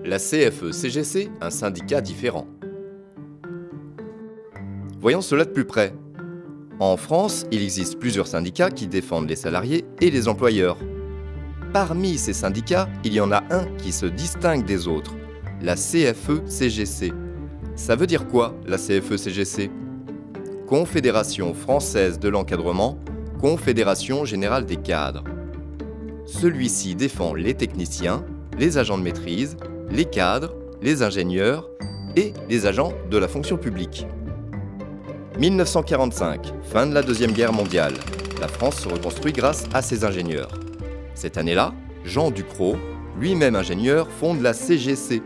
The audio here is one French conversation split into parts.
La CFE-CGC, un syndicat différent. Voyons cela de plus près. En France, il existe plusieurs syndicats qui défendent les salariés et les employeurs. Parmi ces syndicats, il y en a un qui se distingue des autres, la CFE-CGC. Ça veut dire quoi, la CFE-CGC? Confédération française de l'encadrement, Confédération générale des cadres. Celui-ci défend les techniciens, les agents de maîtrise, les cadres, les ingénieurs et les agents de la fonction publique. 1945, fin de la Deuxième Guerre mondiale. La France se reconstruit grâce à ses ingénieurs. Cette année-là, Jean Ducrot, lui-même ingénieur, fonde la CGC.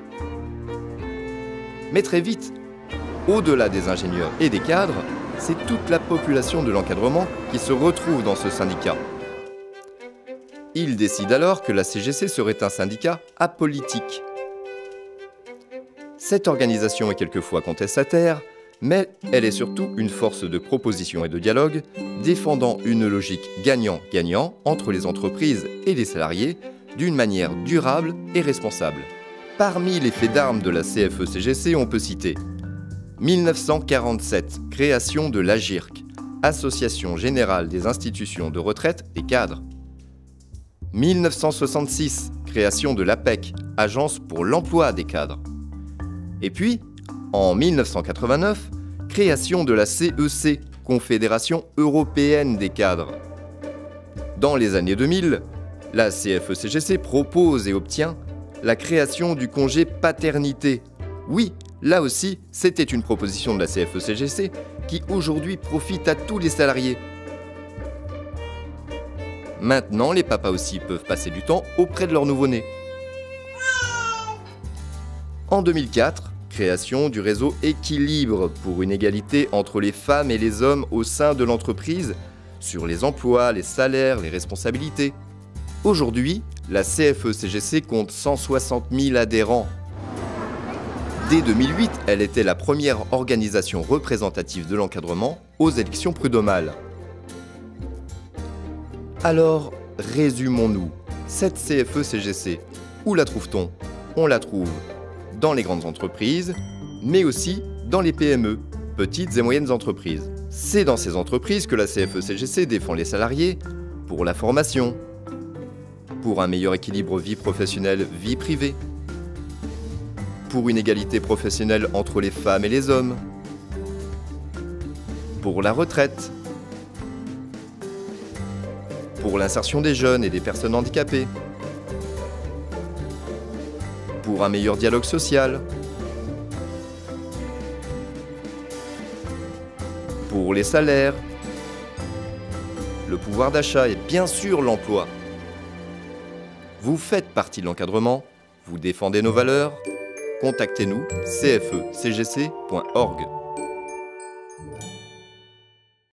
Mais très vite, au-delà des ingénieurs et des cadres, c'est toute la population de l'encadrement qui se retrouve dans ce syndicat. Il décide alors que la CGC serait un syndicat apolitique. Cette organisation est quelquefois contestataire, mais elle est surtout une force de proposition et de dialogue, défendant une logique gagnant-gagnant entre les entreprises et les salariés d'une manière durable et responsable. Parmi les faits d'armes de la CFE-CGC, on peut citer 1947, création de l'AGIRC, Association Générale des Institutions de Retraite des Cadres. 1966, création de l'APEC, Agence pour l'Emploi des Cadres. Et puis, en 1989, création de la CEC, Confédération Européenne des Cadres. Dans les années 2000, la CFE-CGC propose et obtient la création du congé paternité. Oui, là aussi, c'était une proposition de la CFE-CGC qui aujourd'hui profite à tous les salariés. Maintenant, les papas aussi peuvent passer du temps auprès de leur nouveau-né. En 2004, création du réseau Équilibre pour une égalité entre les femmes et les hommes au sein de l'entreprise sur les emplois, les salaires, les responsabilités. Aujourd'hui, la CFE-CGC compte 160 000 adhérents. Dès 2008, elle était la première organisation représentative de l'encadrement aux élections prud'homales. Alors, résumons-nous. Cette CFE-CGC, où la trouve-t-on? On la trouve dans les grandes entreprises, mais aussi dans les PME, petites et moyennes entreprises. C'est dans ces entreprises que la CFE-CGC défend les salariés pour la formation, pour un meilleur équilibre vie professionnelle-vie privée, pour une égalité professionnelle entre les femmes et les hommes, pour la retraite, pour l'insertion des jeunes et des personnes handicapées, pour un meilleur dialogue social, pour les salaires, le pouvoir d'achat et bien sûr l'emploi. Vous faites partie de l'encadrement, vous défendez nos valeurs. Contactez-nous cfecgc.org.